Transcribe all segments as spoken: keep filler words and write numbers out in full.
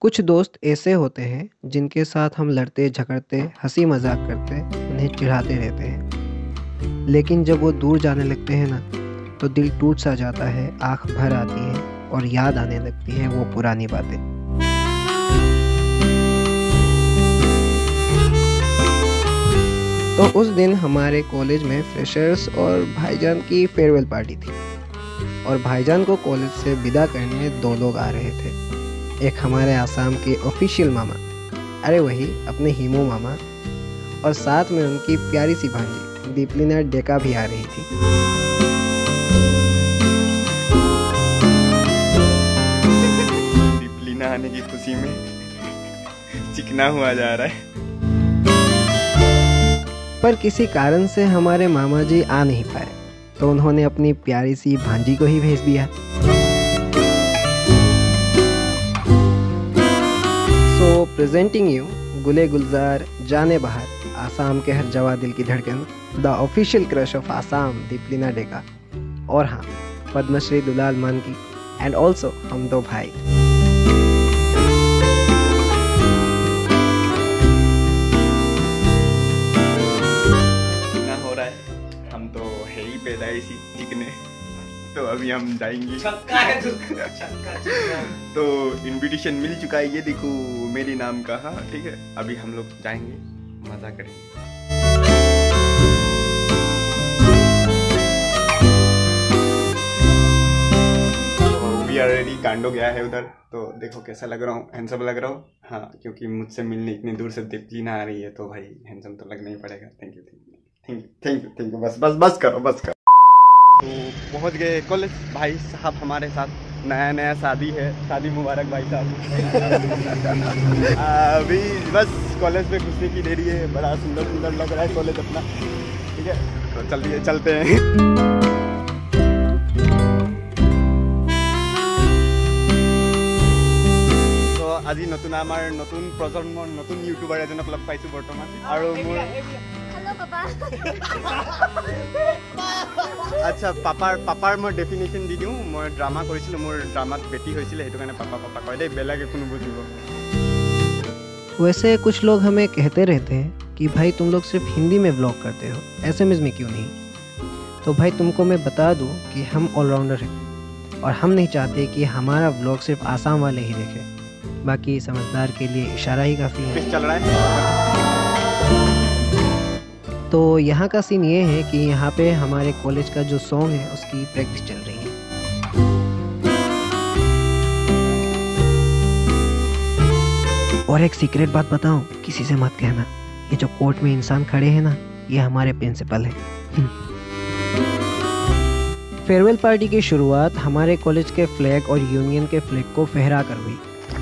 कुछ दोस्त ऐसे होते हैं जिनके साथ हम लड़ते झगड़ते हंसी मजाक करते उन्हें चिढ़ाते रहते हैं, लेकिन जब वो दूर जाने लगते हैं ना तो दिल टूट सा जाता है, आंख भर आती है और याद आने लगती है वो पुरानी बातें। तो उस दिन हमारे कॉलेज में फ्रेशर्स और भाईजान की फेयरवेल पार्टी थी और भाईजान को कॉलेज से विदा करने दो लोग आ रहे थे। एक हमारे आसाम के ऑफिशियल मामा, अरे वही अपने हीमो मामा, और साथ में उनकी प्यारी सी भांजी दीपलिना डेका भी आ रही थी। दीपलिना आने की खुशी में चिकना हुआ जा रहा है, पर किसी कारण से हमारे मामा जी आ नहीं पाए तो उन्होंने अपनी प्यारी सी भांजी को ही भेज दिया। सो प्रेजेंटिंग यू गुले गुलजार जाने बाहर, आसाम के हर जवा दिल की धड़कन, the official crush of Assam Deeplina Deka, और हाँ पद्मश्री दुलाल मानकी एंड ऑल्सो हम दो भाई। पैदाइशी चिकने, तो अभी हम जाएंगे। छक्का है छक्का छक्का। तो इनविटेशन मिल चुका है, ये देखो मेरे नाम का। हाँ ठीक है, अभी हम लोग जाएंगे, मजा करेंगे। तो वी आर रेडी। कांडो गया है उधर, तो देखो कैसा लग रहा हूँ, हैंडसम लग रहा हूँ। हाँ, क्योंकि मुझसे मिलने इतनी दूर से दीपलिना आ रही है तो भाई हैंडसम तो लगना ही पड़ेगा। Thank you thank you thank you thank you बस बस बस करो बस करो। तो पहुंच गए कॉलेज। भाई साहब हमारे साथ, नया नया शादी है, शादी मुबारक भाई साहब। अभी बस कॉलेज में घुसने की देरी है। बड़ा सुंदर सुंदर लग रहा है कॉलेज अपना, ठीक है। तो चलिए चलते हैं। तो আজি নতুন আমাৰ নতুন প্ৰজন্মৰ নতুন ইউটিউবাৰ এজনক লগ পাইছো বৰ্তমান, আৰু মোৰ আচ্ছা পাপাৰ পাপাৰ মই ডেফিনেশ্যন দি দিওঁ। মই ড্ৰামা কৰিছিলোঁ, মোৰ ড্ৰামাত বেটি হৈছিলে, সেইটো কাৰণে পাপা পাপা কয় দেই, বেলেগ একো নুবুজিব। वैसे कुछ लोग हमें कहते रहते हैं कि भाई तुम लोग सिर्फ हिंदी में व्लॉग करते हो, एसएमएस में क्यों नहीं। तो भाई तुमको मैं बता दूं कि हम ऑलराउंडर हैं और हम नहीं चाहते कि हमारा व्लॉग सिर्फ आसाम वाले ही देखें, बाकी समझदार के लिए इशारा ही काफ़ी है। चल रहा है। तो यहाँ का सीन ये है कि यहाँ पे हमारे कॉलेज का जो सॉन्ग है उसकी प्रैक्टिस चल रही है। और एक सीक्रेट बात बताऊं, किसी से मत कहना, ये जो कोर्ट में इंसान खड़े हैं ना, ये हमारे प्रिंसिपल हैं। फेयरवेल पार्टी की शुरुआत हमारे कॉलेज के फ्लैग और यूनियन के फ्लैग को फहरा कर हुई।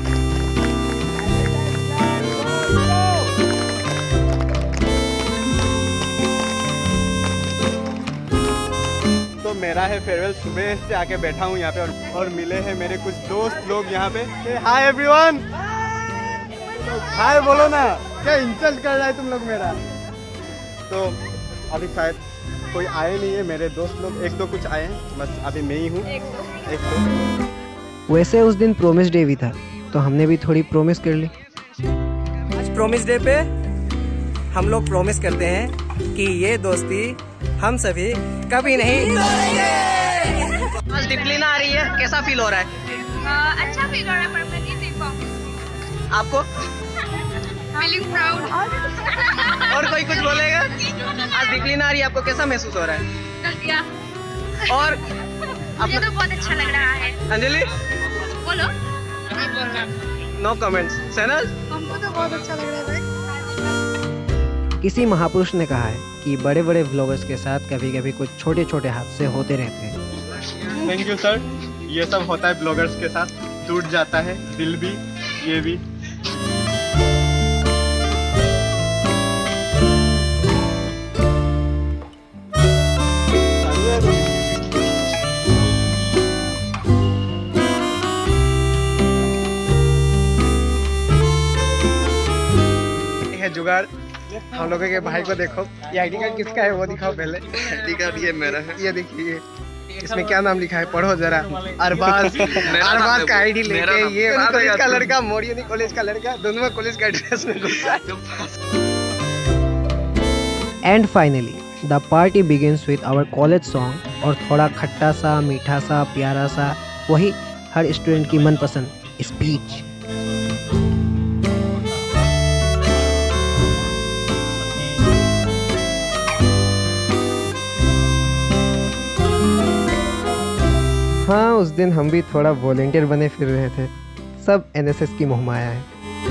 मेरा है फेयरवेल, सुबह से आके बैठा हूँ यहाँ पे, और, और मिले हैं मेरे कुछ दोस्त लोग यहाँ पे। हाय एवरीवन, हाय बोलो ना, क्या इंसल्ट कर रहा है तुम लोग मेरा। तो अभी शायद कोई आए नहीं है मेरे दोस्त लोग, एक दो कुछ आए हैं, बस अभी मैं ही हूँ एक दो। वैसे उस दिन प्रोमिस डे भी था तो हमने भी थोड़ी प्रोमिस कर ली। आज प्रोमिस डे पे हम लोग प्रोमिस करते हैं कि ये दोस्ती हम सभी कभी नहीं तोड़ेंगे। आज दीपलिना आ रही है, कैसा फील हो रहा है? आ, अच्छा फील हो रहा है, पर मैं नहीं देख पाऊंगी। आपको? Feeling proud. और कोई कुछ बोलेगा? आज दीपलिना आ रही है, आपको कैसा महसूस हो रहा है? गलतियाँ। और मुझे तो बहुत अच्छा लग रहा है। अंजलि बोलो। No comments. सैनल? हमको तो बहुत अच्छा लग रहा है भाई। किसी महापुरुष ने कहा है कि बड़े बड़े व्लॉगर्स के साथ कभी कभी कुछ छोटे छोटे हादसे होते रहते हैं। Thank you sir. ये सब होता है ब्लॉगर्स के साथ, टूट जाता है दिल भी, ये भी। है जुगाड़। हम लोगों के भाई को देखो, ये आईडी कार्ड किसका है वो दिखाओ पहले। आईडी कार्ड ये मेरा है। ये देखिए, इसमें क्या नाम लिखा है पढ़ो जरा। अरबाज अरबाज का आईडी लेके ये कॉलेज का लड़का, मोरियनी कॉलेज का लड़का, दोनों कॉलेज का ड्रेस में घुसा है। And finally the party begins with our college song और थोड़ा खट्टा सा, मीठा सा, प्यारा सा, वही हर स्टूडेंट की मनपसंद स्पीच। हाँ, उस दिन हम भी थोड़ा वॉलेंटियर बने फिर रहे थे। सब एनएसएस की मोहमाया है।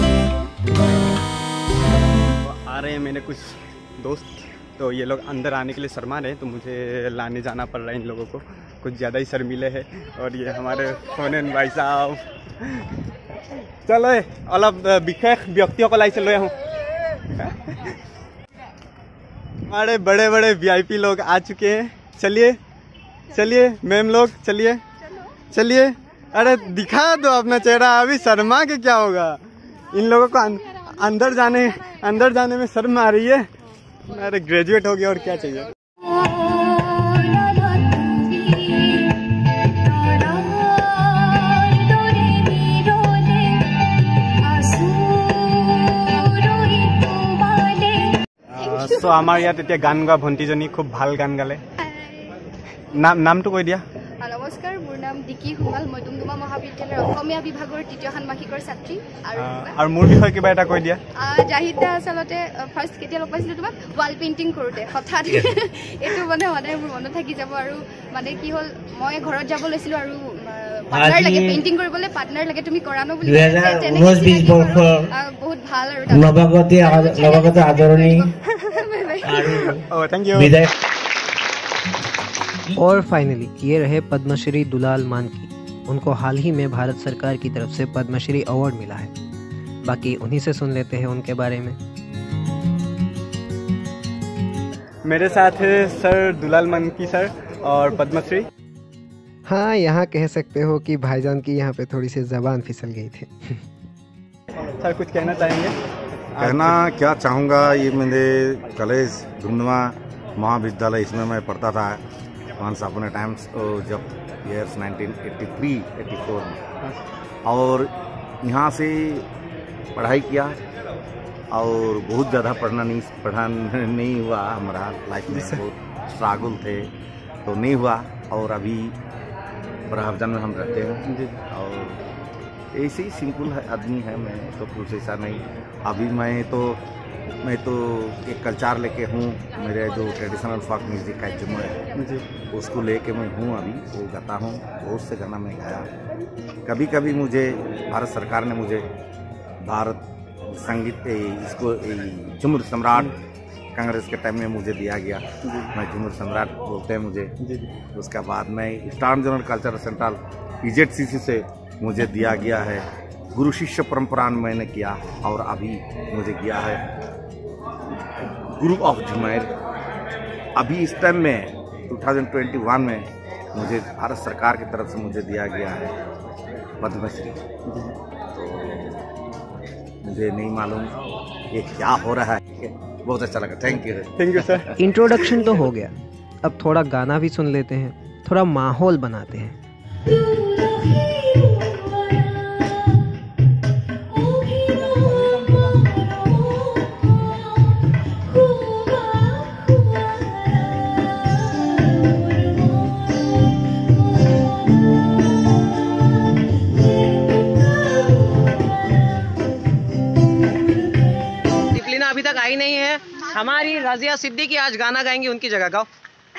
आ रहे हैं मेरे कुछ दोस्त, तो ये लोग अंदर आने के लिए शर्मा रहे, तो मुझे लाने जाना पड़ रहा है इन लोगों को। कुछ ज़्यादा ही शर्मीले हैं। और ये हमारे फोन भाई साहब, चलो अलग विशेष व्यक्तियों को लाई चल रहे हूँ। हमारे बड़े बड़े वीआईपी लोग आ चुके हैं। चलिए चलिए मैम लोग, चलिए चलिए। अरे दिखा दो अपना चेहरा, अभी शर्मा के क्या होगा। इन लोगों को अं, अंदर जाने अंदर जाने में शर्म आ रही है। अरे ग्रेजुएट हो गया और क्या चाहिए। सो आमार यात एतिया गान गोৱা भंटीजनी खूब ভাল गान गाले। नाम नामটো কৈ দিয়া। नमस्कार, मोर नाम डिकी हुमाल, मैं डुमडुमा महाविद्यालय অসমীয়া বিভাগৰ তৃতীয় ষান্মাসিকৰ ছাত্ৰী। আৰু আৰু মোৰ বিষয়ে কিবা এটা কৈ দিয়া। জাহিদা আচলতে ফাৰ্ষ্ট কেতিয়া লগ পাইছিলো তোমাক ৱাল পেইন্টিং কৰোতে, হঠাৎ এইটো মানে মানে মোৰ মনত থাকি যাব। আৰু মানে কি হ'ল, মই ঘৰত যাব লৈছিলো আৰু পাৰ্টনাৰ লাগে পেইন্টিং কৰিবলৈ, পাৰ্টনাৰ লাগে তুমি কৰা ন বুলি বহুত ভাল। আৰু নৱাগত নৱাগত আদৰণি আৰু ও থ্যাংক ইউ। और फाइनली ये रहे पद्मश्री दुलाल मानकी। उनको हाल ही में भारत सरकार की तरफ से पद्मश्री अवार्ड मिला है। बाकी उन्हीं से सुन लेते हैं उनके बारे में। मेरे साथ है सर दुलाल मानकी सर और पद्मश्री। हाँ, यहाँ कह सकते हो कि भाईजान की यहाँ पे थोड़ी सी जबान फिसल गई थी। सर कुछ कहना चाहेंगे? कहना क्या चाहूँगा, ये मेरे कॉलेज डुमडुमा महाविद्यालय, इसमें मैं पढ़ता था वंस अपने टाइम्स, जब years nineteen eighty three eighty four में, और यहाँ से पढ़ाई किया। और बहुत ज़्यादा पढ़ना नहीं पढ़ा नहीं हुआ, हमारा लाइफ में बहुत स्ट्रगल थे तो नहीं हुआ। और अभी बराहजान में हम रहते हैं और ऐसे ही सिंपल है आदमी है मैं, तो कुछ ऐसा नहीं। अभी मैं तो मैं तो एक कल्चर लेके हूँ, मेरे जो ट्रेडिशनल फोक म्यूजिक का जुम्मन है उसको लेके मैं हूँ, अभी वो गाता हूँ। बहुत से गाना मैं गाया। कभी कभी मुझे भारत सरकार ने मुझे भारत संगीत इसको झूमर सम्राट कांग्रेस के टाइम में मुझे दिया गया, मैं झूमर सम्राट बोलते हैं मुझे। उसके बाद मैं Eastern Zonal Cultural Central PZCC से मुझे दिया गया है। गुरु शिष्य परंपरा मैंने किया और अभी मुझे किया है गुरु ऑफ झुमर। अभी इस टाइम में टू थाउजेंड ट्वेंटी वन में मुझे भारत सरकार की तरफ से मुझे दिया गया है पद्मश्री। तो मुझे नहीं मालूम ये क्या हो रहा है। बहुत अच्छा लगा, thank you thank you sir. Introduction तो हो गया, अब थोड़ा गाना भी सुन लेते हैं, थोड़ा माहौल बनाते हैं। अभी तक आई नहीं है। हमारी राजिया सिद्दीकी आज गाना गाएंगी, उनकी जगह गाओ।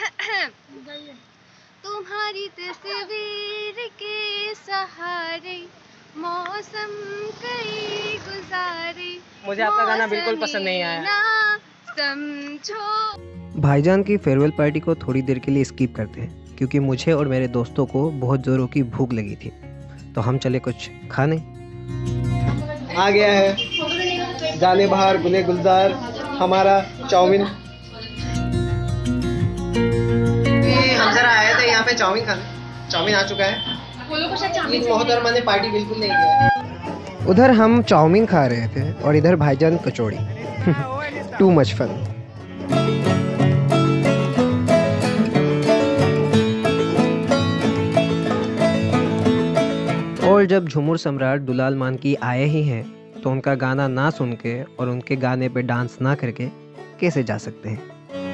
तुम्हारी तस्वीर के सहारे मौसम कई गुजारे। मुझे आपका गाना बिल्कुल पसंद नहीं आया। समझो। भाईजान की फेयरवेल पार्टी को थोड़ी देर के लिए स्किप करते हैं, क्योंकि मुझे और मेरे दोस्तों को बहुत जोरों की भूख लगी थी, तो हम चले कुछ खाने। आ गया है जाने बाहर गुले गुलजार हमारा चाउमीन। हम जरा आए थे यहाँ पे चाउमीन खाने, चाउमीन आ चुका है। मोहतरमा ने पार्टी बिल्कुल नहीं किया। उधर हम चाउमीन खा रहे थे और इधर भाईजान कचौड़ी। Too much fun. और जब झूमर सम्राट दुलाल मानकी आए ही हैं तो उनका गाना ना सुन के और उनके गाने पे डांस ना करके कैसे जा सकते हैं।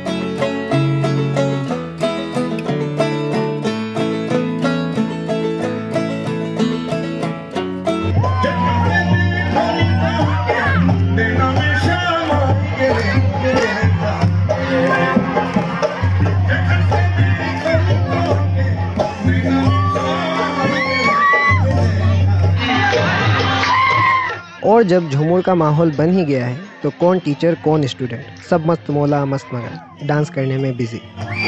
और जब झूमर का माहौल बन ही गया है तो कौन टीचर कौन स्टूडेंट, सब मस्त मौला मस्त मगर डांस करने में बिजी।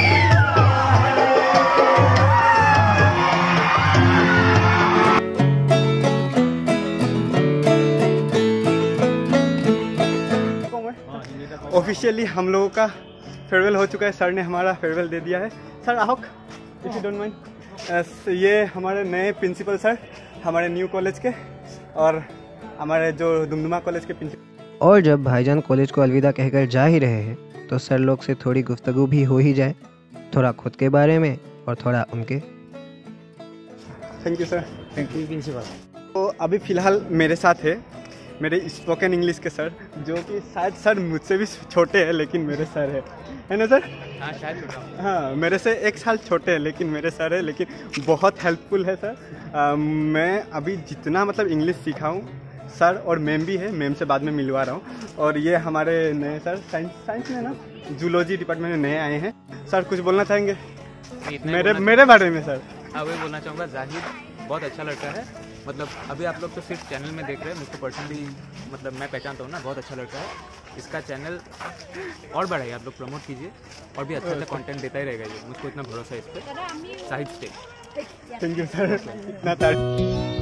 ऑफिशियली हम लोगों का फेयरवेल हो चुका है, सर ने हमारा फेयरवेल दे दिया है। सर आहक इफ यू डोंट माइंड, ये हमारे नए प्रिंसिपल सर हमारे न्यू कॉलेज के और हमारे जो दुमदुमा कॉलेज के प्रिंसिपल। और जब भाईजान कॉलेज को अलविदा कहकर जा ही रहे हैं तो सर लोग से थोड़ी गुफ्तगू भी हो ही जाए, थोड़ा खुद के बारे में और थोड़ा उनके। Thank you sir. Thank you principal. तो अभी फ़िलहाल मेरे साथ है मेरे स्पोकन इंग्लिश के सर, जो कि शायद सर मुझसे भी छोटे हैं लेकिन मेरे सर है है ना सर? हाँ शायद छोटा। हाँ मेरे से एक साल छोटे हैं लेकिन मेरे सर है, लेकिन बहुत हेल्पफुल है सर। आ, मैं अभी जितना मतलब इंग्लिश सीखा हूँ, सर और मैम भी है, मैम से बाद में मिलवा रहा हूँ। और ये हमारे नए सर साइंस साइंस में ना जूलॉजी डिपार्टमेंट में नए आए हैं। सर कुछ बोलना चाहेंगे मेरे मेरे बारे में? सर हाँ वही बोलना चाहूँगा, जाहिद बहुत अच्छा लड़का है। मतलब अभी आप लोग तो सिर्फ चैनल में देख रहे हैं, मुझको पर्सनली मतलब मैं पहचानता हूँ ना, बहुत अच्छा लड़का है। इसका चैनल और बढ़ाइए, आप लोग प्रमोट कीजिए और भी अच्छा अच्छा कंटेंट देता ही रहेगा ये, मुझको इतना भरोसा है इस पर। Zahid stay. Thank you sir. इतना तारीफ।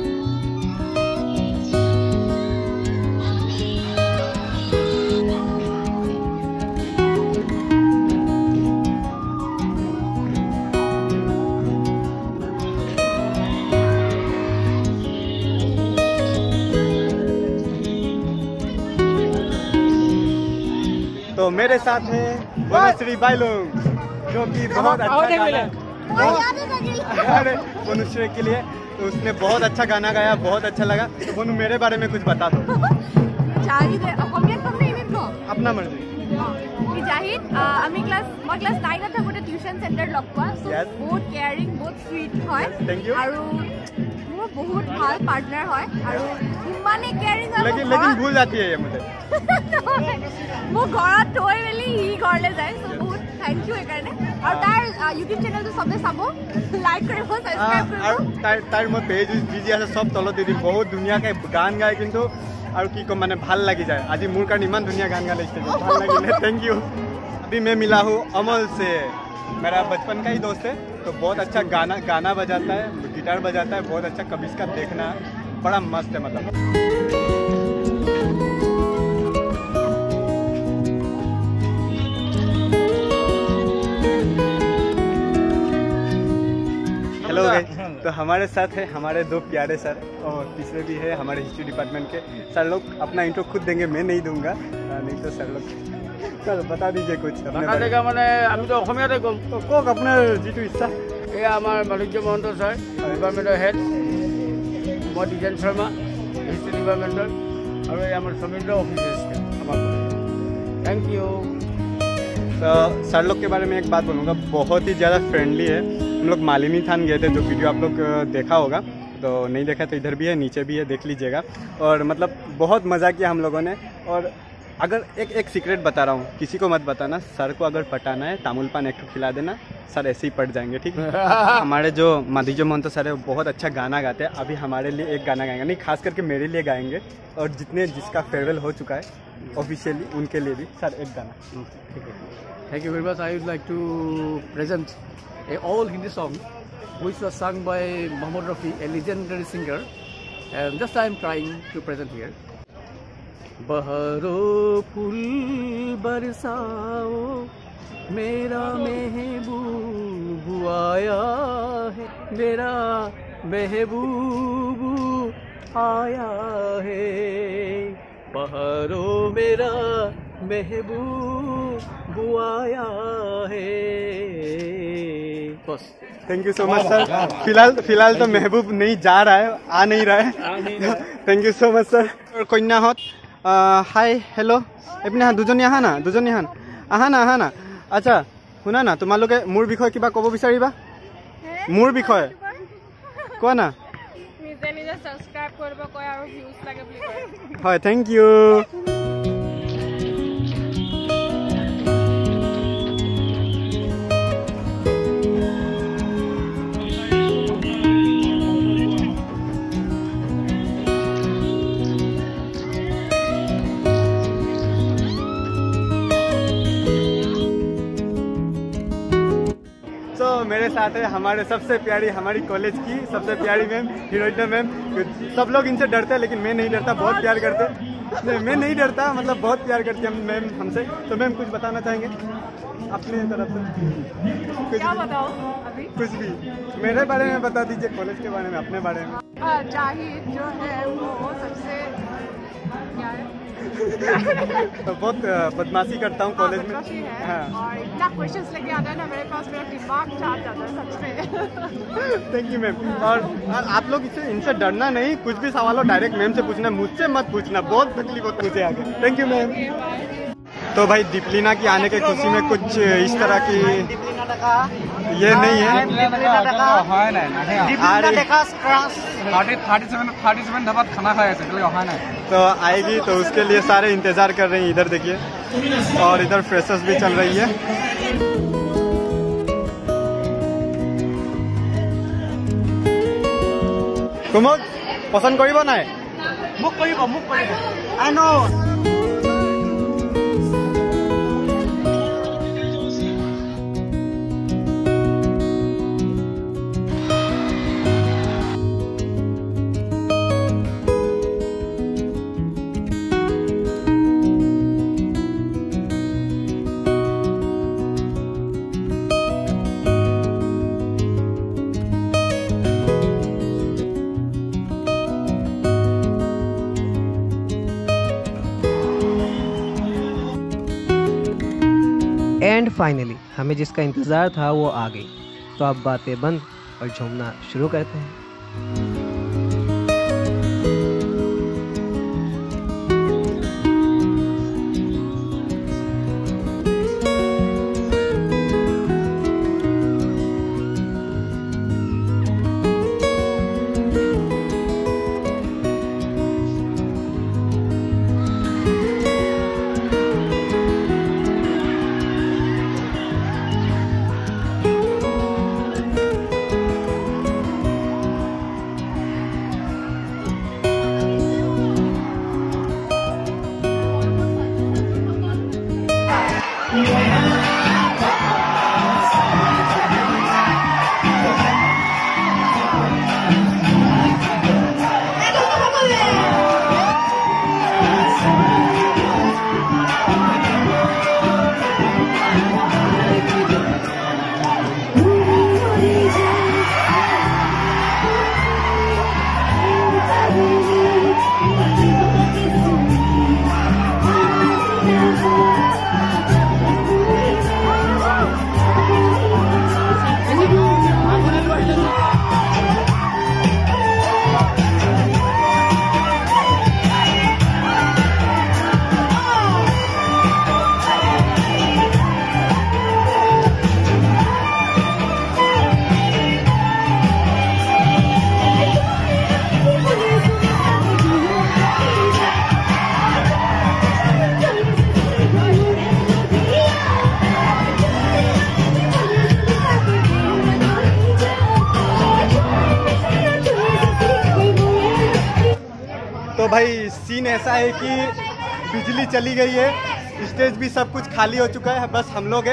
तो मेरे साथ है वनुश्री बाइलोंग, जो कि बहुत अच्छा गाना, अरे वनुश्री के लिए तो उसने बहुत अच्छा गाना गाया, बहुत अच्छा लगा। तो वनु मेरे बारे में कुछ बता दो। अपना मर्जी। জাহিদ আমি ক্লাছ মই ক্লাছ নাইনত থাকোঁতে টিউশ্যন চেণ্টাৰ লগ পোৱা, বহুত কেয়াৰিং, বহুত চুইট হয় আৰু মোৰ বহুত ভাল পাৰ্টনাৰ হয় আৰু ইমানেই কেয়াৰিং হয়। लेकिन लेकिन भूल जाती है ये मुझे। মোৰ ঘৰত থৈ মেলি সি ঘৰলৈ যায়, চ' বহুত থেংক ইউ সেইকাৰণে। আৰু তাৰ ইউটিউব চেনেলটো চবে চাব, লাইক কৰিব, ছাবস্ক্ৰাইব কৰিব। আৰু তাইৰ তাইৰ মই পেজ বিজি আছে, চব তলত দি দিম। বহুত ধুনীয়াকৈ গান গায় কিন্তু और की को मैंने ভাল लगी जाए। आज मोर कारण इमान दुनिया गान गा लिखते ভাল लगी। Thank you. अभी मैं मिला हूँ अमल से, मेरा बचपन का ही दोस्त है। तो बहुत अच्छा गाना गाना बजाता है, गिटार बजाता है, बहुत अच्छा। कभी इसका देखना बड़ा मस्त है मतलब। हेलो गाइस, तो हमारे साथ है हमारे दो प्यारे सर और तीसरे भी है हमारे हिस्ट्री डिपार्टमेंट के सर लोग। अपना इंट्रो खुद देंगे, मैं नहीं दूंगा, नहीं तो सर लोग। चलो बता दीजिए कुछ अपने देगा मैंने আমি তো অসমীয়াতে কম। तो कौक अपना जी इच्छा। এই আমাৰ বাণিজ্য মহন্ত ছাৰ, ডিপাৰ্টমেণ্টৰ হেড। মই ডিজাইন শৰ্মা, হিষ্ট্ৰী ডিপাৰ্টমেণ্টৰ। আৰু এই আমাৰ সমীন্দ্ৰ অফিস আমাৰ। Thank you. तो सर लोग के बारे में एक बात बोलूँगा, बहुत ही ज़्यादा फ्रेंडली है। हम लोग मालिनी थान गए थे, जो वीडियो आप लोग देखा होगा, तो नहीं देखा तो इधर भी है, नीचे भी है, देख लीजिएगा। और मतलब बहुत मज़ा किया हम लोगों ने। और अगर एक एक सीक्रेट बता रहा हूँ, किसी को मत बताना। सर को अगर पटाना है तामुल पान एक खिला देना, सर ऐसे ही पट जाएंगे, ठीक है? हमारे जो माधीजो महंत सर है वो बहुत अच्छा गाना गाते हैं। अभी हमारे लिए एक गाना गाएंगे, नहीं खास करके मेरे लिए गाएंगे, और जितने जिसका फेयरवेल हो चुका है ऑफिशियली उनके लिए भी सर एक गाना। ठीक है, Thank you very much. I would like to present a all Hindi song which was sung by Mohammad Rafi, a legendary singer, and just I am trying to present here. बहारो फूल बरसाओ, मेरा महबूब आया है, मेरा महबूब आया है। बहारो मेरा महबूब आया है। बस thank you so much sir. फिलहाल फिलहाल तो महबूब नहीं जा रहा है, आ नहीं रहा है। Thank you so much sir. कन्याहत हाय हेलो एपिने हाँ दुजनी आहा ना दुजनी आहा आहा ना आहा ना। अच्छा শুনা না, তোমালোকে মোৰ বিষয়ে কিবা ক'ব বিচাৰিবা? মোৰ বিষয়ে কোৱা না। নিজে নিজে সাবস্ক্রাইব কৰিব কয় আৰু ভিউজ লাগে বুলি কয়। হয় থ্যাংক ইউ। तो मेरे साथ है हमारे सबसे प्यारी हमारी कॉलेज की सबसे प्यारी मैम हीरोइना मैम। सब लोग इनसे डरते हैं लेकिन मैं नहीं डरता, बहुत प्यार करते हैं। नहीं मैं नहीं डरता, मतलब बहुत प्यार करती है मैम हमसे। तो मैम कुछ बताना चाहेंगे अपने तरफ से? कुछ क्या बताओ अभी? कुछ भी मेरे बारे में बता दीजिए, कॉलेज के बारे में, अपने बारे में। जाहिद जो है वो सबसे क्या है तो बहुत बदमाशी करता हूँ कॉलेज में। हाँ। और इतना क्वेश्चंस लेके आता है ना मेरे पास, मेरा दिमाग चाट जाता है सच में। Thank you ma'am. और, और आप लोग इसे इनसे डरना नहीं, कुछ भी सवाल हो डायरेक्ट मैम से पूछना, मुझसे मत पूछना, बहुत तकलीफ होती है मुझे आगे। Thank you ma'am. तो भाई दीपलिना की आने की खुशी में कुछ इस तरह की ये नहीं है। तो आएगी तो उसके लिए सारे इंतजार कर रहे हैं। इधर देखिए और इधर फ्रेशर्स भी चल रही है। कुमुद पसंद करिब ना? मुक करिब मुक करिब आई नो। एंड फाइनली हमें जिसका इंतज़ार था वो आ गई। तो अब बातें बंद और झूमना शुरू करते हैं। तो भाई सीन ऐसा है कि बिजली चली गई है, स्टेज भी सब कुछ खाली हो चुका है, बस हम लोग हैं।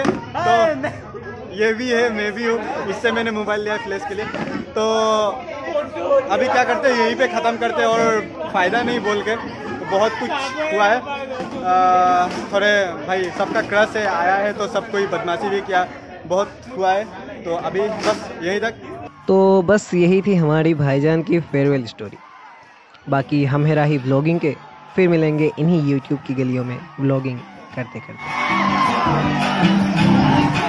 तो ये भी है, मैं भी हूँ, इससे मैंने मोबाइल लिया फ्लैश के लिए। तो अभी क्या करते हैं, यहीं पे ख़त्म करते हैं और फ़ायदा नहीं बोल के। तो बहुत कुछ हुआ है, आ, थोड़े भाई सबका क्रश है, आया है तो सब कोई बदमाशी भी किया, बहुत हुआ है। तो अभी बस यहीं तक। तो बस यही थी हमारी भाईजान की फेयरवेल स्टोरी। बाकी हम है राही व्लॉगिंग के, फिर मिलेंगे इन्हीं यूट्यूब की गलियों में व्लॉगिंग करते करते